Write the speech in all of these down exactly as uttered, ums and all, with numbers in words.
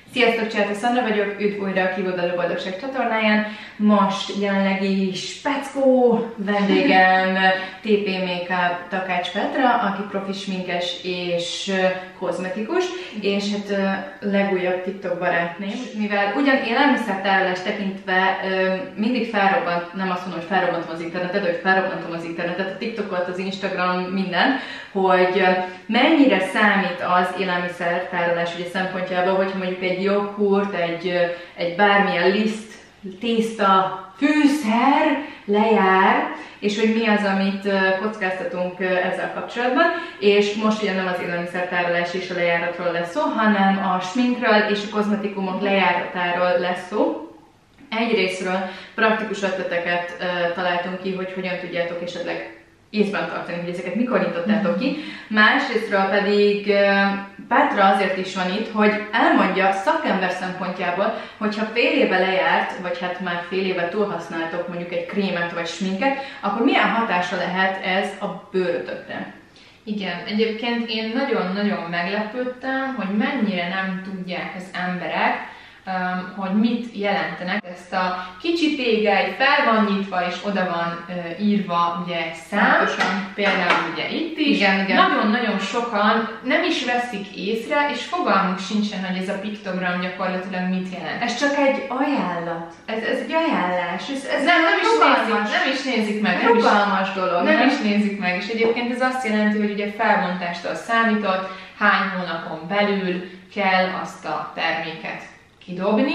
Sziasztok, Csáti Szandra vagyok, üdv újra a Kívoldalú Boldogság csatornáján. Most jelenlegi speckó vendégem té pé Makeup Takács Petra, aki profi sminkes és kozmetikus, és hát legújabb TikTok barátném. Mivel ugyan élelmiszertárolást tekintve mindig felrobbant, nem azt mondom, hogy felrobbantom az internetet, de hogy felrobbantom az internetet, a TikTokot, az Instagram, minden, hogy mennyire számít az élelmiszertárolás ugye szempontjából, hogyha mondjuk egy joghurt, egy, egy bármilyen liszt, tészta, fűszer lejár, és hogy mi az, amit kockáztatunk ezzel kapcsolatban. És most ugye nem az élelmiszertárolás és a lejáratról lesz szó, hanem a sminkről és a kozmetikumok lejáratáról lesz szó. Egyrésztről praktikus ötleteket uh, találtunk ki, hogy hogyan tudjátok esetleg észben tartani, hogy ezeket mikor nyitottátok ki. Másrésztről pedig uh, Petra azért is van itt, hogy elmondja szakember szempontjából, hogyha fél éve lejárt, vagy hát már fél éve túlhasználtok mondjuk egy krémet vagy sminket, akkor milyen hatása lehet ez a bőrötökre? Igen, egyébként én nagyon-nagyon meglepődtem, hogy mennyire nem tudják az emberek, Um, hogy mit jelentenek. Ezt a kicsi tégely fel van nyitva, és oda van uh, írva ugye egy szám, Pontosan. Például ugye itt is. Nagyon-nagyon sokan nem is veszik észre, és fogalmuk sincsen, hogy ez a piktogram gyakorlatilag mit jelent. Ez csak egy ajánlat. Ez, ez egy ajánlás. Ez, ez nem, nem, is nézik, nem is nézik meg. Nem rugalmas is, dolog. Nem, nem is nézik meg. És egyébként ez azt jelenti, hogy ugye felbontástól számított, hány hónapon belül kell azt a terméket kidobni.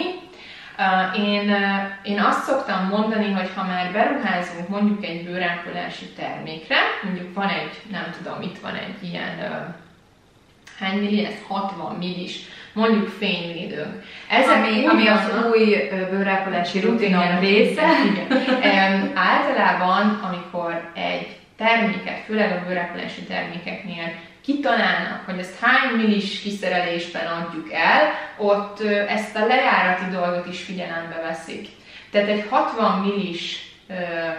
Én, én azt szoktam mondani, hogy ha már beruházunk mondjuk egy bőrápolási termékre, mondjuk van egy, nem tudom, itt van egy ilyen, hány milli, ez hatvan millis, mondjuk fényvédőnk. Ez ami, ami az új bőrápolási rutinon része. Igen. Általában, amikor egy terméket, főleg a bőrápolási termékeknél kitalálnak, hogy ezt hány millis kiszerelésben adjuk el, ott ezt a lejárati dolgot is figyelembe veszik. Tehát egy hatvan millis ö,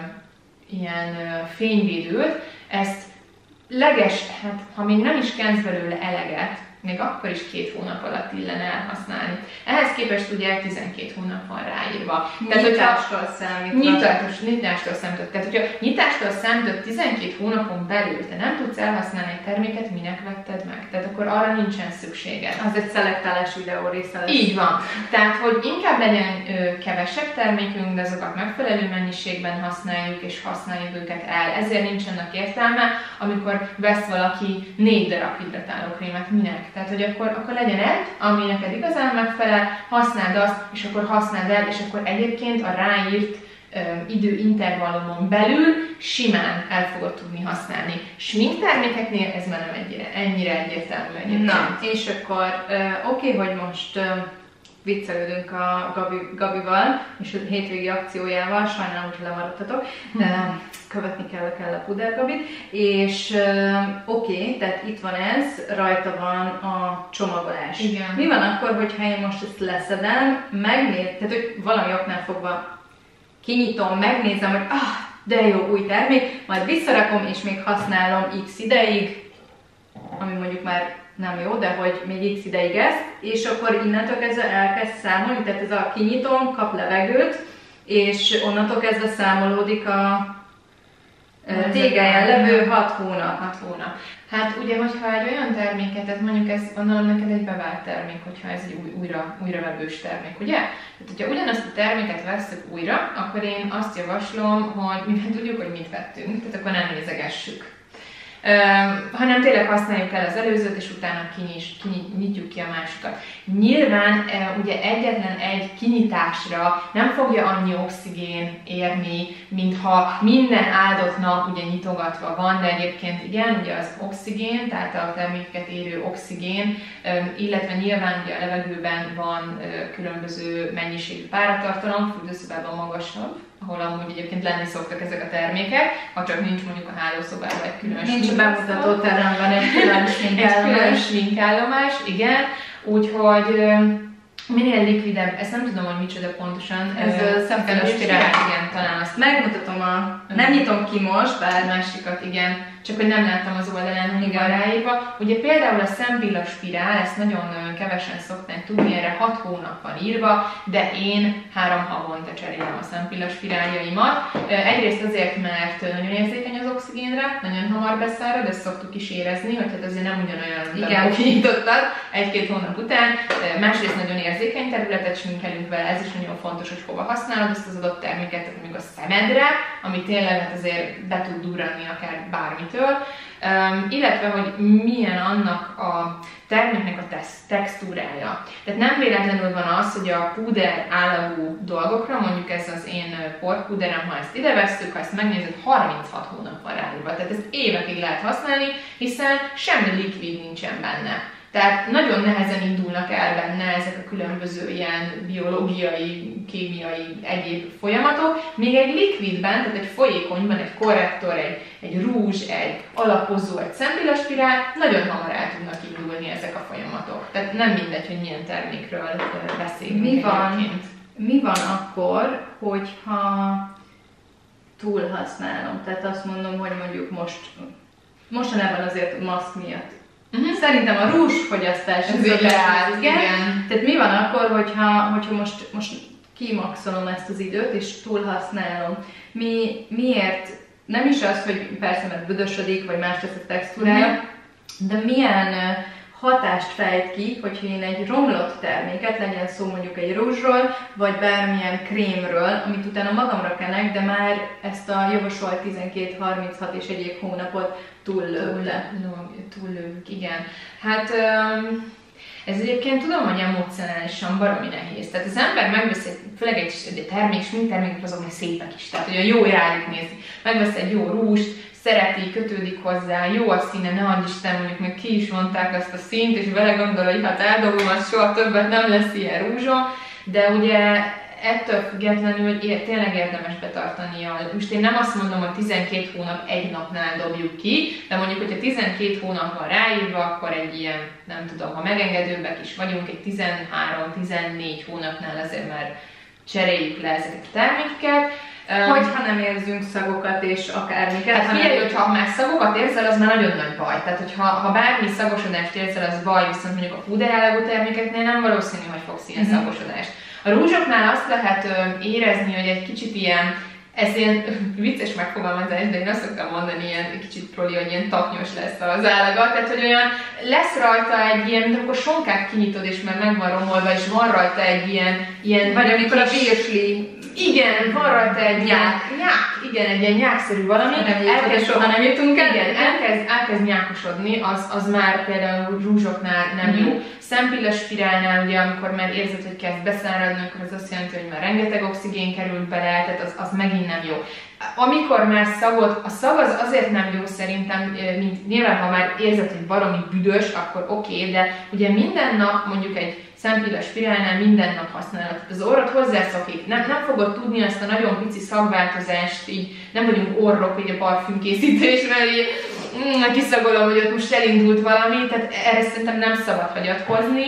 ilyen ö, fényvédőt, ezt leges, hát ha még nem is kensz belőle eleget, még akkor is két hónap alatt illene elhasználni. Ehhez képest ugye tizenkét hónap van ráírva. Nyitástól számítva. Nyitástól, nyitástól számított. Tehát, hogyha nyitástól számított tizenkét hónapon belül te nem tudsz elhasználni egy terméket, minek vetted meg? Tehát akkor arra nincsen szükséged. Az egy szelektálás videó része lesz. Így van. Tehát, hogy inkább legyen ö, kevesebb termékünk, de azokat megfelelő mennyiségben használjuk, és használjuk őket el. Ezért nincsenek értelme, amikor vesz valaki négy darab hidratálókrémet, minek? Tehát, hogy akkor, akkor legyen egy, ami neked igazán megfelel, használd azt, és akkor használd el, és akkor egyébként a ráírt ö, időintervallumon belül simán el fogod tudni használni. Sminktermékeknél ez már nem ennyire, ennyire egyértelmű egyébként. Na, és akkor oké, okay, hogy most ö, viccelődünk a Gabi, Gabival, és a hétvégi akciójával, sajnálom, hogy lemaradtatok, de követni kell, kell a Puder Gabit, és uh, oké, okay, tehát itt van ez, rajta van a csomagolás. Igen. Mi van akkor, hogyha én most ezt leszedem, megnéz, tehát hogy valami oknál fogva kinyitom, megnézem, hogy ah, de jó új termék, majd visszarakom, és még használom x ideig, ami mondjuk már nem jó, de hogy még x ideig ezt, és akkor innentől kezdve elkezd számolni, tehát ez a kinyitom, kap levegőt, és onnantól kezdve számolódik a tégelyen levő hat hónap. hat hónap. Hát ugye, hogyha egy olyan terméket, tehát mondjuk ez gondolom neked egy bevált termék, hogyha ez egy új, újra, újravevős termék, ugye? Tehát, hogyha ugyanazt a terméket vesszük újra, akkor én azt javaslom, hogy mivel tudjuk, hogy mit vettünk, tehát akkor nem nézegessük. Uh, hanem tényleg használjuk el az előzőt, és utána kinyitjuk ki a másikat. Nyilván uh, ugye egyetlen egy kinyitásra nem fogja annyi oxigén érni, mintha minden áldott nap ugye nyitogatva van, de egyébként igen, ugye az oxigén, tehát a termékeket érő oxigén, um, illetve nyilván ugye a levegőben van uh, különböző mennyiségű páratartalom, fürdőszobában magasabb, ahol amúgy egyébként lenni szoktak ezek a termékek, ha csak nincs mondjuk a hálószobában egy külön nincs bemutató teremben egy külön sminkállomás. Egy külön sminkállomás, igen. Úgyhogy Minél likvidebb, ezt nem tudom, hogy micsoda pontosan. Ez szemfeles spirály, igen, talán azt megmutatom a... Nem nyitom ki most, bár másikat, igen. Csak hogy nem láttam az oldalán, hogy van ráírva. Ugye például a szempilla spirál, ezt nagyon kevesen szokták tudni, erre hat hónap van írva, de én három havonta cserélem a szempilla spiráljaimat. Egyrészt azért, mert nagyon érzékeny az oxigénre, nagyon hamar beszárad, ezt szoktuk is érezni, hogy hát azért nem ugyanolyan, igen, kinyitottad egy-két hónap után. Másrészt nagyon érzékeny területet sminkelünk vele, ez is nagyon fontos, hogy hova használod ezt az adott terméket, tehát mondjuk a szemedre, ami tényleg hát azért be tud durranni akár bármitől. Um, illetve, hogy milyen annak a terméknek a textúrája. Tehát nem véletlenül van az, hogy a púder állagú dolgokra, mondjuk ez az én porpúderem, ha ezt ide vesszük, ha ezt megnézed, harminchat hónap van ráírva. Tehát ezt évekig lehet használni, hiszen semmi likvid nincsen benne. Tehát nagyon nehezen indulnak el benne ezek a különböző ilyen biológiai, kémiai, egyéb folyamatok, még egy likvidben, tehát egy folyékonyban, egy korrektor, egy, egy rúzs, egy alapozó, egy szempillaspirál, nagyon hamar el tudnak indulni ezek a folyamatok. Tehát nem mindegy, hogy milyen termékről beszélünk. Mi van, mi van akkor, hogyha túlhasználom? Tehát azt mondom, hogy mondjuk most, mostanában azért maszk miatt. Uh-huh. Szerintem a rúzsfogyasztás ez ideális, igen. igen. Tehát mi van akkor, hogyha, hogyha most, most kimaxolom ezt az időt és túlhasználom? Mi, miért? Nem is az, hogy persze mert büdösödik, vagy más lesz a textúrája, uh-huh. de milyen hatást fejt ki, hogyha én egy romlott terméket, legyen szó mondjuk egy rúzsról, vagy bármilyen krémről, amit utána magamra kenek, de már ezt a javasolt tizenkét harminchat és egyéb hónapot túllőtt le. Túllőtt, igen. Hát um, ez egyébként tudom, hogy emocionálisan baromi nehéz. Tehát az ember megvesz, főleg egy, egy termék, mint termékek azok még szépek is, tehát olyan jó rájuk nézni. Megvesz egy jó rúst, szereti, kötődik hozzá, jó a színe, ne adj Isten, mondjuk még ki is mondták ezt a színt, és vele gondol, hogy hát eldobom, az soha többet nem lesz ilyen rúzsom, de ugye ettől függetlenül ér, tényleg érdemes betartani a... Most én nem azt mondom, hogy tizenkét hónap egy napnál dobjuk ki, de mondjuk, hogyha tizenkét hónap van ráírva, akkor egy ilyen, nem tudom, ha megengedőbbek is vagyunk, egy tizenhárom-tizennégy hónapnál azért már cseréljük le ezeket a termékeket. Hogyha nem érzünk szagokat és akármiket. Hát figyelj, hogyha már szagokat érzel, az már nagyon nagy baj. Tehát, hogyha ha bármi szagosodást érzel, az baj, viszont mondjuk a púderállagú termékeknél nem valószínű, hogy fogsz ilyen mm-hmm. szagosodást. A rúzsoknál azt lehet ö, érezni, hogy egy kicsit ilyen, ez ilyen vicces megfogalmazás, de én azt szoktam mondani, ilyen kicsit proli, hogy ilyen taknyos lesz az állaga, tehát hogy olyan lesz rajta egy ilyen, mint akkor sonkát kinyitod és már meg van romolva, és van rajta egy ilyen, ilyen vagy amikor a virsli. Igen, van rajta egy nyák, nyák, igen, egy ilyen nyákszerű valami. Elkezd, soha nem jutunk el. Igen, elkezd, elkezd nyákosodni, az, az már például rúzsoknál nem mm-hmm. jó. Szempillaspirálnál ugye, amikor már érzed, hogy kezd beszáradni, akkor az azt jelenti, hogy már rengeteg oxigén került bele, tehát az, az megint nem jó. Amikor már szagot, a szag az azért nem jó szerintem, mint nyilván, ha már érzed, hogy baromi büdös, akkor oké, okay, de ugye minden nap mondjuk egy szempillaspirálnál minden nap használod. Az orrod hozzászokik. Nem, nem fogod tudni azt a nagyon pici szagváltozást, így nem vagyunk orrok így a parfümkészítésre, így mm, kiszagolom, hogy ott most elindult valami, tehát erre szerintem nem szabad hagyatkozni.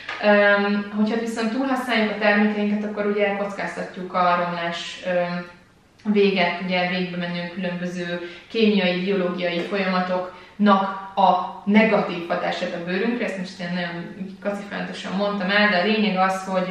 Um, hogyha viszont túlhasználjuk a termékeinket, akkor ugye elkockáztatjuk a romlás um, véget, ugye végbe menő különböző kémiai, biológiai folyamatoknak a negatív hatását a bőrünkre, ezt most én nagyon kacifántosan mondtam el, de a lényeg az, hogy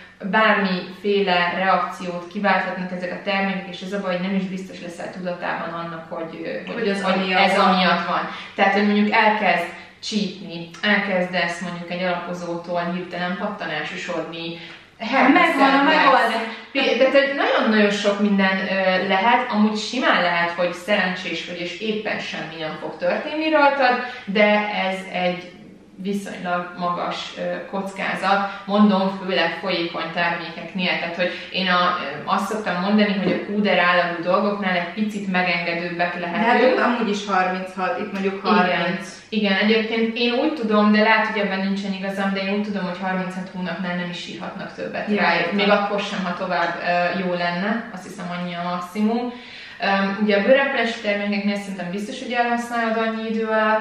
bármiféle reakciót kiválthatnak ezek a termékek, és ez a baj, hogy nem is biztos leszel tudatában annak, hogy, hogy, hogy, az hogy ez amiatt van. Tehát, hogy mondjuk elkezd csípni, elkezdesz mondjuk egy alapozótól hirtelen pattanásosodni, megvan a megoldás. Tehát nagyon-nagyon sok minden lehet, amúgy simán lehet, hogy szerencsés vagy, és éppen semmi nem fog történni rajtad, de ez egy viszonylag magas kockázat, mondom, főleg folyékony termékeknél. Tehát, hogy én a, azt szoktam mondani, hogy a púder állagú dolgoknál egy picit megengedőbbek lehetünk. De hát amúgy is harminchat, itt mondjuk harminc. Igen, igen, egyébként én úgy tudom, de lehet, hogy ebben nincsen igazam, de én úgy tudom, hogy harminchat hónapnál nem is írhatnak többet ja, rájuk. Még akkor sem, ha tovább uh, jó lenne, azt hiszem annyi a maximum. Um, ugye a bőrreplési termékeknél szerintem biztos, hogy elhasználod annyi idő alatt.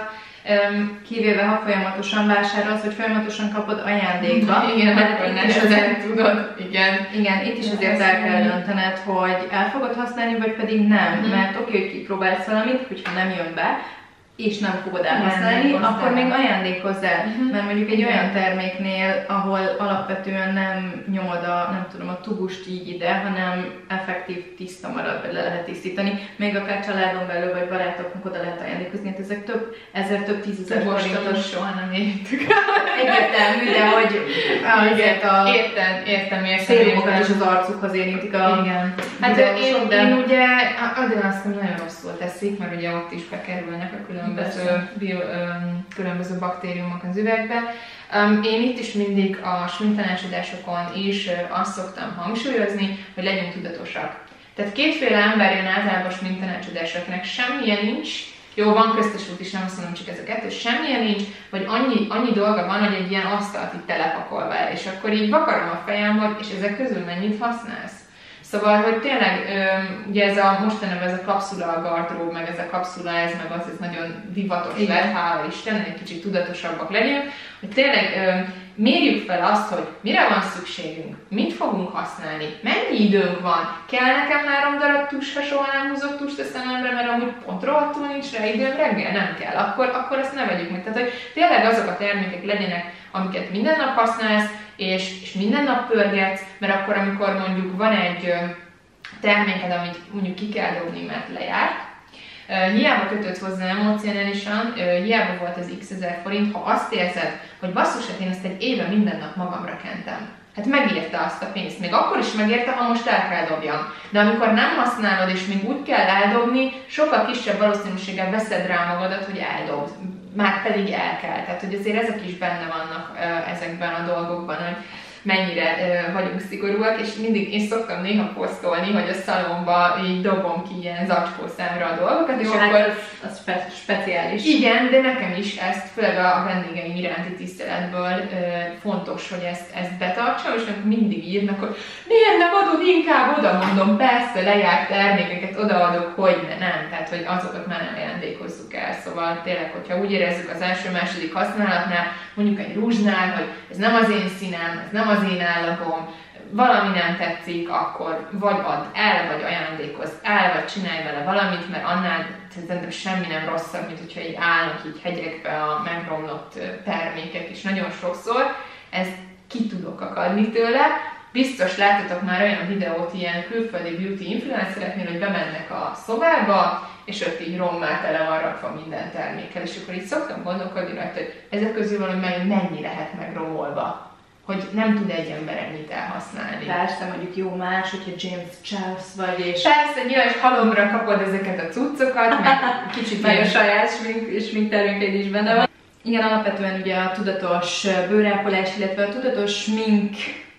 Um, Kivéve, ha folyamatosan vásárolsz, hogy folyamatosan kapod ajándékba. Igen, akkor nehezen tudod. Igen. Igen, itt is azért el kell döntened, hogy el fogod használni, vagy pedig nem. Mm. Mert oké, hogy kipróbálsz valamit, hogyha nem jön be, és nem fogod elhasználni, akkor még ajándékozz el. Uh-huh. Mert mondjuk egy olyan terméknél, ahol alapvetően nem nyomod a, nem tudom, a tubust így ide, hanem effektív tiszta marad, vagy le lehet tisztítani, még akár családon belül, vagy barátoknak oda lehet ajándékozni, hát ezek több ezer, több tízezer forintos. Soha nem értük. Egyértelmű, de hogy azért a értem, értem, értem, szérumokat is az arcukhoz érintik a igen. Hát én, de... én ugye, azért azt mondom, nagyon rosszul teszik, mert ugye ott is bekerülnek a különböző Különböző, bio, um, különböző baktériumok az üvegbe. Um, én itt is mindig a sminktanácsadásokon is uh, azt szoktam hangsúlyozni, hogy legyünk tudatosak. Tehát kétféle ember jön általában sminktanácsadásra, akinek semmilyen nincs, jó, van köztes út is, nem azt mondom csak ez a kettő, semmilyen nincs, vagy annyi, annyi dolga van, hogy egy ilyen asztalt itt telepakolva el, és akkor így vakarom a fejem, hogy és ezek közül mennyit használsz. Szóval, hogy tényleg, ugye ez a mostanában ez a kapszula gardrób, meg ez a kapszula ez, meg az, ez nagyon divatos lett, hála Istennek, egy kicsit tudatosabbak legyünk, hogy tényleg mérjük fel azt, hogy mire van szükségünk, mit fogunk használni, mennyi időnk van, kell nekem három darab tus, ha soha nem húzok tust a szememre, mert amúgy pont rohadtul nincs rá időm, reggel nem kell, akkor, akkor ezt ne vegyük meg. Tehát, hogy tényleg azok a termékek legyenek, amiket minden nap használsz, és, és minden nap pörgetsz, mert akkor, amikor mondjuk van egy terméked, amit mondjuk ki kell dobni, mert lejárt, Uh, hiába kötött hozzá emocionálisan, uh, hiába volt az x ezer forint, ha azt érzed, hogy basszus, hát én ezt egy éve minden nap magamra kentem. Hát megérte azt a pénzt. Még akkor is megérte, ha most el kell dobjam. De amikor nem használod, és még úgy kell eldobni, sokkal kisebb valószínűséggel veszed rá magadat, hogy eldobd. Már pedig el kell. Tehát, hogy azért ezek is benne vannak uh, ezekben a dolgokban, hogy mennyire uh, vagyunk szigorúak, és mindig én szoktam néha posztolni, hogy a szalomba így dobom ki ilyen zacskószámra a dolgokat, és jó, akkor... Hát az, az spe- speciális. Igen, de nekem is ezt, főleg a vendégeim iránti tiszteletből uh, fontos, hogy ezt, ezt betartsam, és akkor mindig írnak, hogy miért nem adod inkább oda, mondom, persze, lejárt termékeket odaadok, hogy ne, nem, tehát hogy azokat már nem ajándékozzuk el, szóval tényleg, hogyha úgy érezzük az első-második használatnál, mondjuk egy rúzsnál, hogy ez nem az én színem, ez nem az én állagom, valami nem tetszik, akkor vagy add el, vagy ajándékozz el, vagy csinálj vele valamit, mert annál szerintem semmi nem rosszabb, mint hogyha így állnak így hegyekbe a megromlott termékek, és nagyon sokszor ezt ki tudok akadni tőle. Biztos láttatok már olyan videót ilyen külföldi beauty influencereknél, hogy bemennek a szobába, és ott így rommá tele van rakva minden termékkel, és akkor így szoktam gondolkodni rajta, hogy ezek közül valami mennyi lehet megromolva, hogy nem tud egy ember ennyit elhasználni. Persze, mondjuk jó más, hogyha James Charles vagy, és... Persze, nyilván halomra kapod ezeket a cuccokat, meg kicsit nagyon saját smink, smink termékeid is benne van. Igen, alapvetően ugye a tudatos bőrápolás, illetve a tudatos smink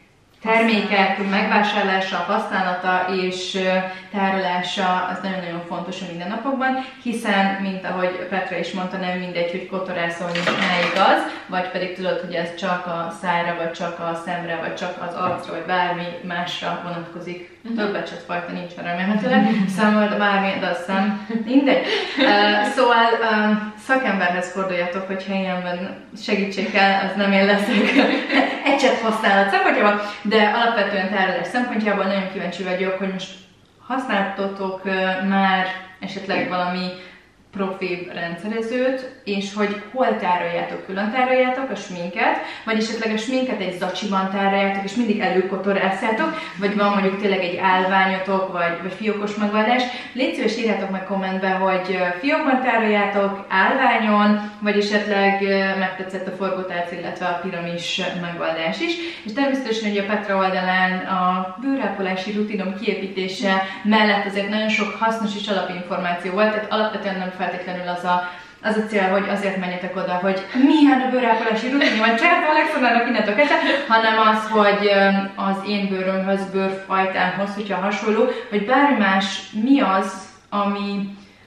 termékek megvásárlása, használata és tárolása az nagyon-nagyon fontos a mindennapokban, hiszen, mint ahogy Petra is mondta, nem mindegy, hogy kotorászol, mint igaz, vagy pedig tudod, hogy ez csak a szájra, vagy csak a szemre, vagy csak az arcra, vagy bármi másra vonatkozik. Uh-huh. Több ecsetfajta nincs remélhetőleg, számolva bármi, de azt hiszem, mindegy. Uh, szóval uh, szakemberhez forduljatok, hogyha ilyenben segítség kell, az nem én leszek ecset használat szempontjából, de alapvetően tárolás szempontjából nagyon kíváncsi vagyok, hogy most használtatok uh, már esetleg valami profi rendszerezőt, és hogy hol tároljátok, külön tároljátok a sminket, vagy esetleg a sminket egy zacsiban tároljátok, és mindig előkotorászjátok, vagy van mondjuk tényleg egy állványotok, vagy, vagy fiókos megoldás. Légy szíves, írjátok meg kommentbe, hogy fiókban tároljátok, állványon, vagy esetleg megtetszett a forgótárc, illetve a piramis megoldás is. És természetesen ugye a Petra oldalán a bőrápolási rutinom kiépítése mellett azért nagyon sok hasznos és alapinformáció volt, tehát alapvetően nem feltétlenül az a, az a cél, hogy azért menjetek oda, hogy milyen a bőrápolási rutin, vagy csináltam Alexandrának innentől kezdve, hanem az, hogy az én bőrömhöz, bőrfajtámhoz, hogyha hasonló, vagy bármi más, mi az, ami,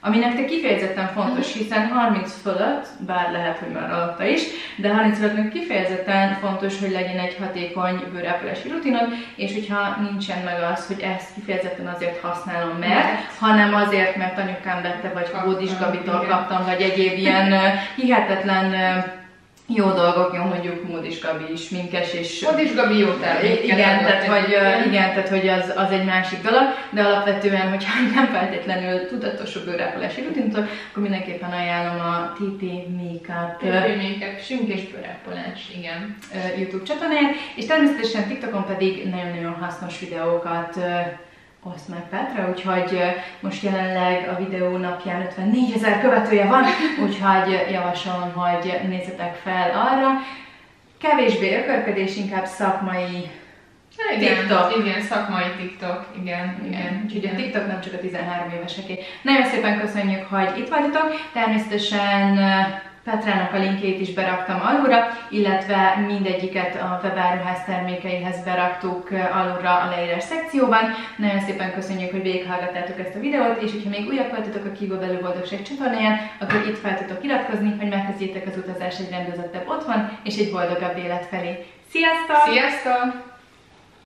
ami nektek kifejezetten fontos, hiszen harminc fölött, bár lehet, hogy már alatta is, de harminc fölött kifejezetten fontos, hogy legyen egy hatékony bőrápolási rutinod, és hogyha nincsen meg az, hogy ezt kifejezetten azért használom, mert, hanem azért, mert anyukám vette, vagy Bódis Gabitól kaptam, vagy egyéb ilyen hihetetlen jó dolgok, jó, mondjuk Módis Gabi is minkes, és... Módis Gabi jó termék. Igen, tehát, hogy, igen, tehát, hogy az, az egy másik dolog, de alapvetően, hogyha nem feltétlenül tudatos a bőrápolási rutintot, akkor mindenképpen ajánlom a té pé Makeup, té pé Makeup, sminkes bőrápolás, igen. YouTube csatornáját, és természetesen TikTokon pedig nagyon-nagyon hasznos videókat oszt meg Petra, úgyhogy most jelenleg a videó napján ötvennégyezer követője van, úgyhogy javasolom, hogy nézzetek fel arra. Kevésbé ökörködés, inkább szakmai igen, TikTok. Igen, szakmai TikTok, igen. igen. igen. Úgyhogy a TikTok nem csak a tizenhárom éveseké. Nagyon szépen köszönjük, hogy itt vagytok. Természetesen Petrának a linkjét is beraktam alulra, illetve mindegyiket a webáruház termékeihez beraktuk alulra a leírás szekcióban. Nagyon szépen köszönjük, hogy végighallgattátok ezt a videót, és hogyha még újabb voltatok a Kívül Belül Boldogság csatornáján, akkor itt fel tudtok iratkozni, hogy megkezdjétek az utazás egy rendezettebb otthon és egy boldogabb élet felé. Sziasztok! Sziasztok!